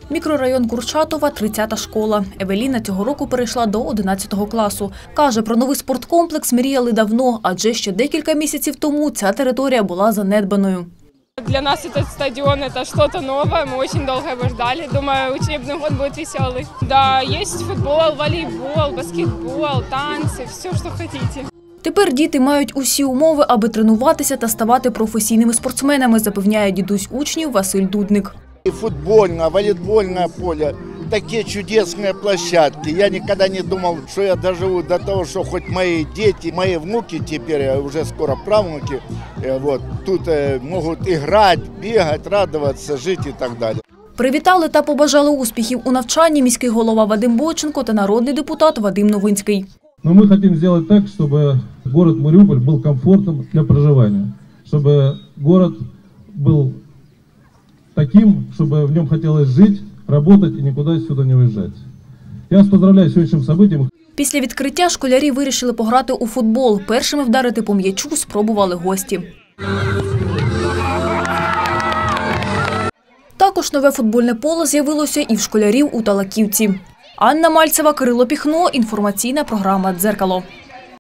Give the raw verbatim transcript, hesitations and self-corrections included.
Мікрорайон Курчатова – тридцята школа. Евеліна цього року перейшла до одинадцятого класу. Каже, про новий спорткомплекс мріяли давно, адже ще декілька місяців тому ця територія була занедбаною. Для нас этот стадион – это что-то новое, мы очень долго его ждали. Думаю, учебный год будет веселый. Да, есть футбол, волейбол, баскетбол, танцы, все, что хотите. Тепер діти мають усі умови, аби тренуватися та ставати професійними спортсменами, запевняє дідусь учнів Василь Дудник. И футбольное, волейбольное поле, такие чудесные площадки. Я никогда не думал, что я доживу до того, что хоть мои дети, мои внуки теперь, уже скоро правнуки, вот, тут могут играть, бегать, радоваться, жить и так далее. Привітали та побажали успіхів у навчанні міський голова Вадим Бойченко та народний депутат Вадим Новинський. Но мы хотим сделать так, чтобы город Мариуполь был комфортным для проживания, чтобы город был таким, чтобы в нем хотелось жить, работать и никуда отсюда не уезжать. Я вас поздравляю с сегодняшним событием. Після відкриття школярі вирішили пограти у футбол. Першими вдарити по м'ячу спробували гості. Також нове футбольне поле з'явилося і в школярів у Талаківці. Анна Мальцева, Кирило Піхно, інформаційна програма «Дзеркало».